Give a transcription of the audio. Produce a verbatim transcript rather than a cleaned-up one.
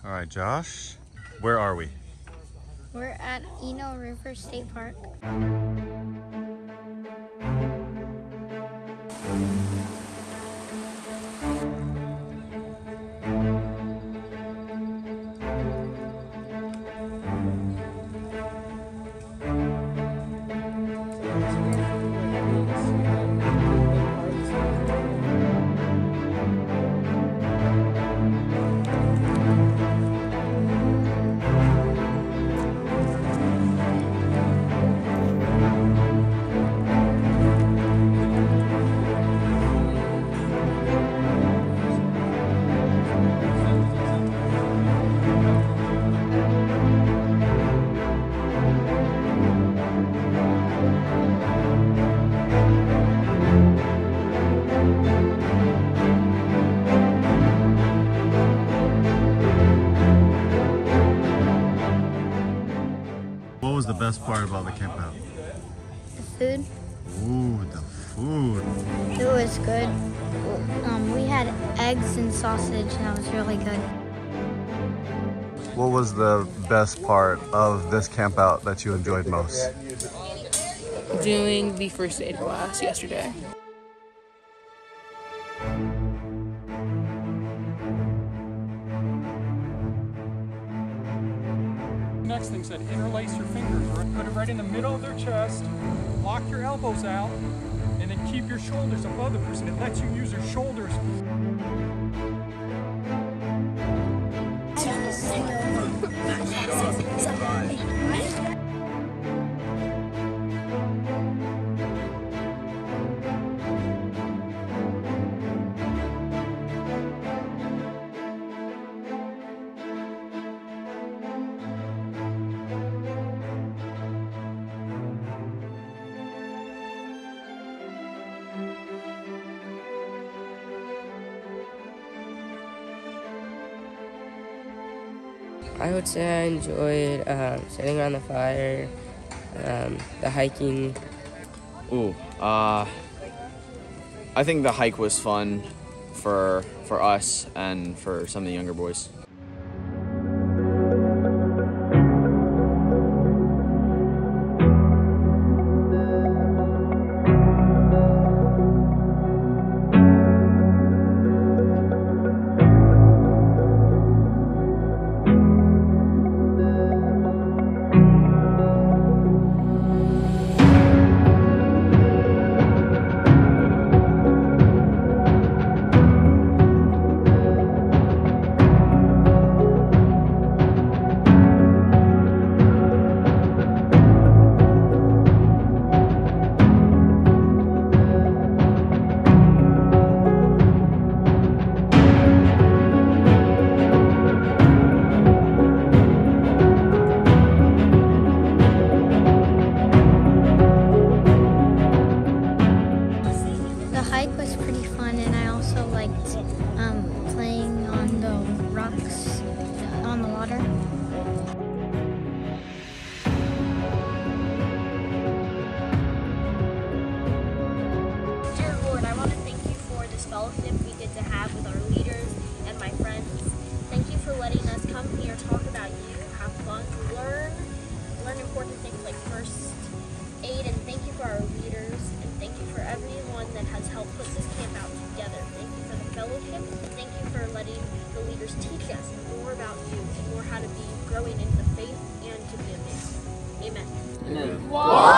All right, Josh, where are we? We're at E N O River State Park. What was the best part about the campout? The food. Ooh, the food. It was good. Um, we had eggs and sausage, and that was really good. What was the best part of this campout that you enjoyed most? Doing the first aid class yesterday. Next thing said interlace your fingers, put it right in the middle of their chest, lock your elbows out, and then keep your shoulders above the person. It lets you use your shoulders. I would say I enjoyed um, sitting around the fire, um, the hiking. Ooh, uh, I think the hike was fun for for us and for some of the younger boys. fellowship we get to have with our leaders and my friends. Thank you for letting us come here, talk about you, have fun, learn, learn important things like first aid, and thank you for our leaders, and thank you for everyone that has helped put this camp out together. Thank you for the fellowship, and thank you for letting the leaders teach us more about you and more how to be growing in the faith and to be a man. Amen. Amen.